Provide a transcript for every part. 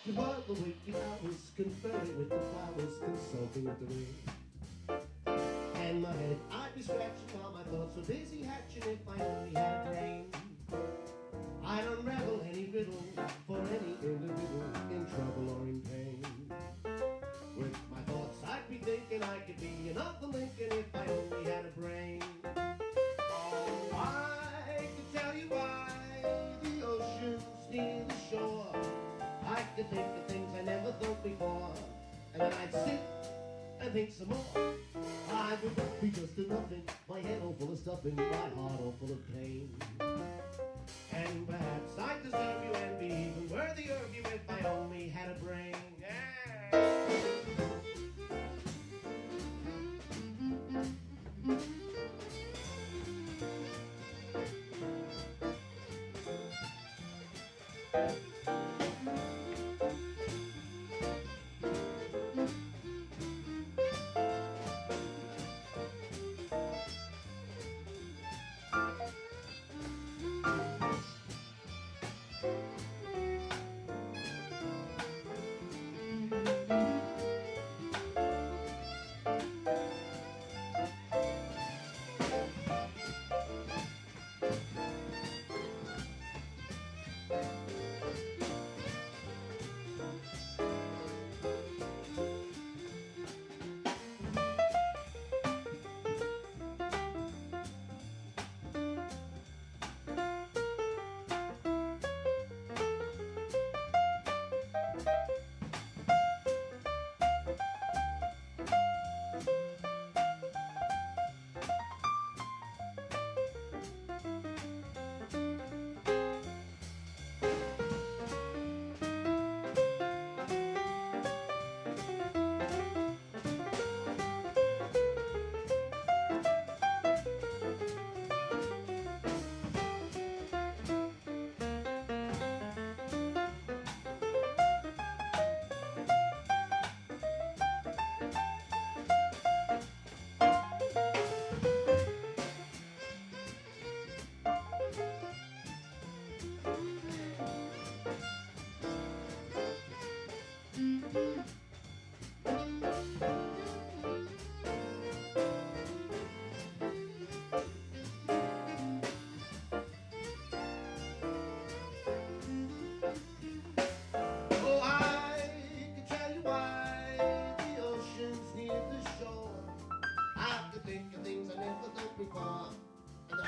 While the waking hours conferring with the flowers, consulting with the rain. And my head I'd be scratching while my thoughts were busy hatching if I only had a brain. I'd unravel any riddle for any individual in trouble or in pain. With my thoughts I'd be thinking I could be another Lincoln if I only had a brain. Oh, I could tell you why the ocean's near the shore. I could think of things I never thought before, and then I'd sit and think some more. I would not be just a nothing, my head all full of stuffing, my heart all full of pain. And perhaps I deserve you and be even worthier of you if I only had a brain.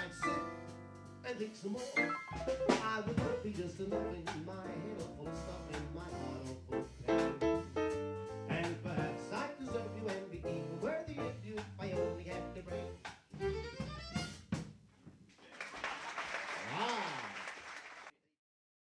Some more. I would not be just a nothing, my head all full of stuffing,